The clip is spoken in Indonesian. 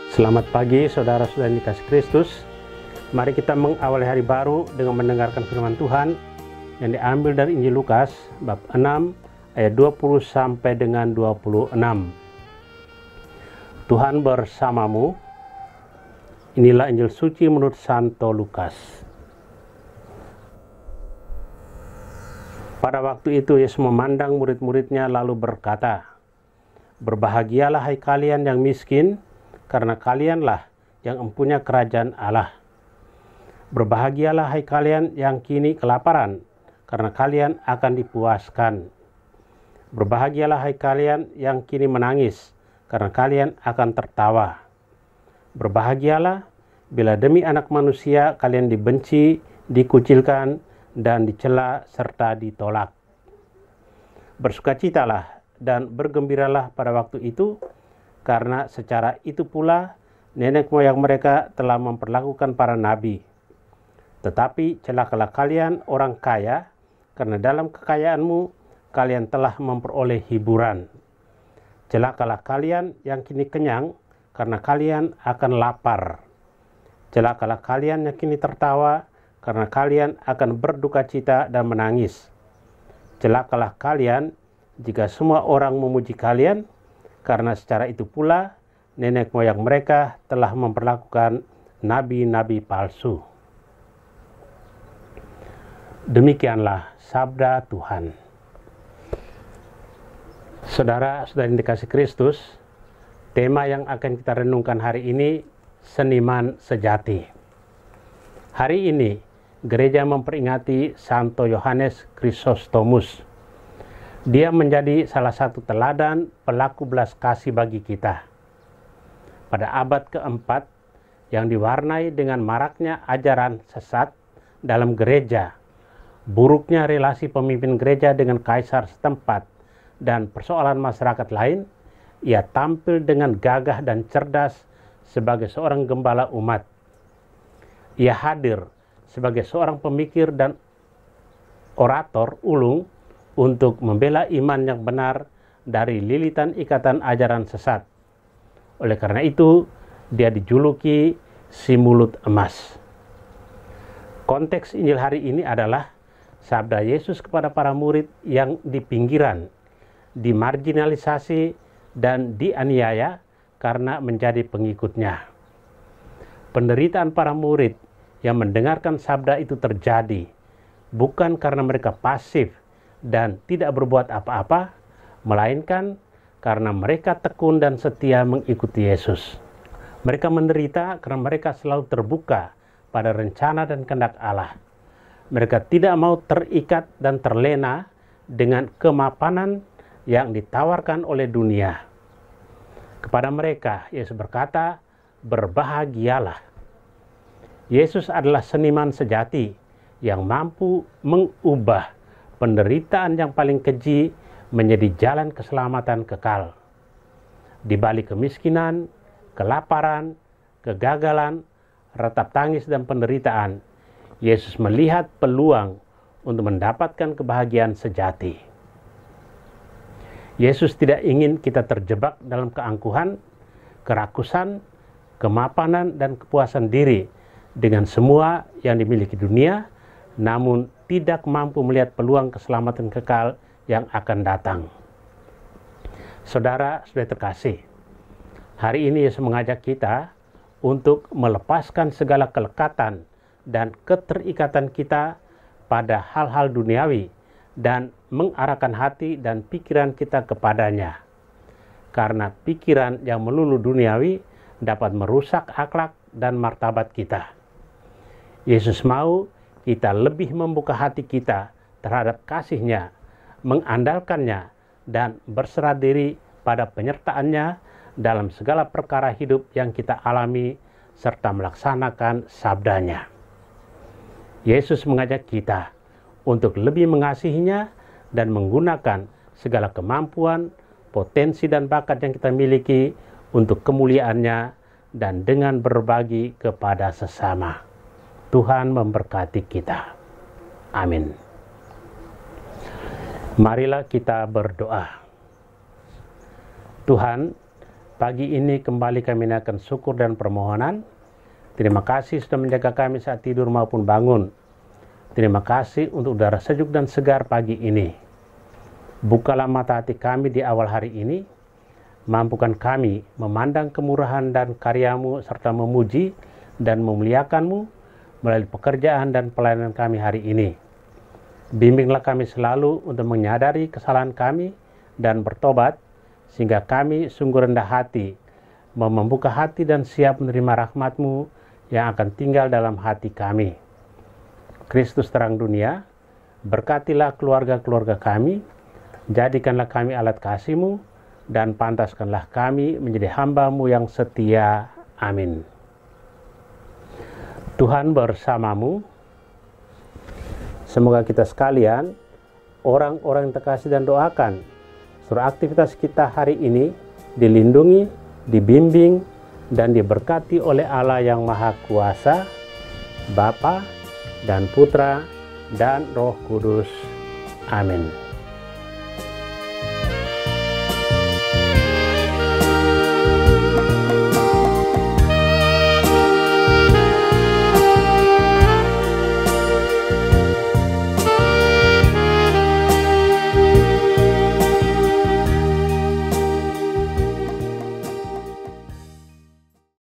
Selamat pagi saudara-saudara yang dikasih Kristus. Mari kita mengawali hari baru dengan mendengarkan firman Tuhan yang diambil dari Injil Lukas bab 6 ayat 20 sampai dengan 26. Tuhan bersamamu. Inilah Injil suci menurut Santo Lukas. Pada waktu itu Yesus memandang murid-muridnya lalu berkata, "Berbahagialah hai kalian yang miskin, karena kalianlah yang empunya kerajaan Allah. Berbahagialah hai kalian yang kini kelaparan, karena kalian akan dipuaskan. Berbahagialah hai kalian yang kini menangis, karena kalian akan tertawa. Berbahagialah bila demi Anak Manusia kalian dibenci, dikucilkan, dan dicela serta ditolak. Bersukacitalah dan bergembiralah pada waktu itu, karena secara itu pula nenek moyang mereka telah memperlakukan para nabi. Tetapi celakalah kalian orang kaya, karena dalam kekayaanmu kalian telah memperoleh hiburan. Celakalah kalian yang kini kenyang, karena kalian akan lapar. Celakalah kalian yang kini tertawa, karena kalian akan berduka cita dan menangis. Celakalah kalian jika semua orang memuji kalian, karena secara itu pula nenek moyang mereka telah memperlakukan nabi-nabi palsu." Demikianlah sabda Tuhan. Saudara-saudara yang dikasih Kristus, tema yang akan kita renungkan hari ini, seniman sejati. Hari ini gereja memperingati Santo Yohanes Chrysostomus. Dia menjadi salah satu teladan pelaku belas kasih bagi kita. Pada abad keempat, yang diwarnai dengan maraknya ajaran sesat dalam gereja, buruknya relasi pemimpin gereja dengan kaisar setempat, dan persoalan masyarakat lain, ia tampil dengan gagah dan cerdas sebagai seorang gembala umat. Ia hadir sebagai seorang pemikir dan orator ulung untuk membela iman yang benar dari lilitan ikatan ajaran sesat. Oleh karena itu, dia dijuluki si mulut emas. Konteks Injil hari ini adalah sabda Yesus kepada para murid yang di pinggiran, dimarginalisasi, dan dianiaya karena menjadi pengikutnya. Penderitaan para murid yang mendengarkan sabda itu terjadi bukan karena mereka pasif dan tidak berbuat apa-apa, melainkan karena mereka tekun dan setia mengikuti Yesus. Mereka menderita karena mereka selalu terbuka pada rencana dan kehendak Allah. Mereka tidak mau terikat dan terlena dengan kemapanan yang ditawarkan oleh dunia. Kepada mereka, Yesus berkata, "Berbahagialah." Yesus adalah seniman sejati yang mampu mengubah penderitaan yang paling keji menjadi jalan keselamatan kekal. Di balik kemiskinan, kelaparan, kegagalan, ratap tangis, dan penderitaan, Yesus melihat peluang untuk mendapatkan kebahagiaan sejati. Yesus tidak ingin kita terjebak dalam keangkuhan, kerakusan, kemapanan, dan kepuasan diri dengan semua yang dimiliki dunia, namun tidak mampu melihat peluang keselamatan kekal yang akan datang. Saudara-saudara terkasih, hari ini Yesus mengajak kita untuk melepaskan segala kelekatan dan keterikatan kita pada hal-hal duniawi dan mengarahkan hati dan pikiran kita kepadanya. Karena pikiran yang melulu duniawi dapat merusak akhlak dan martabat kita. Yesus mau kita lebih membuka hati kita terhadap kasih-Nya, mengandalkannya, dan berserah diri pada penyertaan-Nya dalam segala perkara hidup yang kita alami, serta melaksanakan sabda-Nya. Yesus mengajak kita untuk lebih mengasihi-Nya dan menggunakan segala kemampuan, potensi, dan bakat yang kita miliki untuk kemuliaan-Nya dan dengan berbagi kepada sesama. Tuhan memberkati kita. Amin. Marilah kita berdoa. Tuhan, Pagi ini kembali kami naikkan syukur dan permohonan. Terima kasih sudah menjaga kami saat tidur maupun bangun. Terima kasih untuk udara sejuk dan segar pagi ini. Bukalah mata hati kami di awal hari ini. Mampukan kami memandang kemurahan dan karya-Mu serta memuji dan memuliakan-Mu melalui pekerjaan dan pelayanan kami hari ini. Bimbinglah kami selalu untuk menyadari kesalahan kami dan bertobat, sehingga kami sungguh rendah hati, mau membuka hati dan siap menerima rahmat-Mu yang akan tinggal dalam hati kami. Kristus terang dunia, berkatilah keluarga-keluarga kami, jadikanlah kami alat kasih-Mu, dan pantaskanlah kami menjadi hamba-Mu yang setia. Amin. Tuhan bersamamu. Semoga kita sekalian, orang-orang yang terkasih dan doakan, seluruh aktivitas kita hari ini dilindungi, dibimbing, dan diberkati oleh Allah yang Maha Kuasa, Bapa dan Putra dan Roh Kudus. Amin.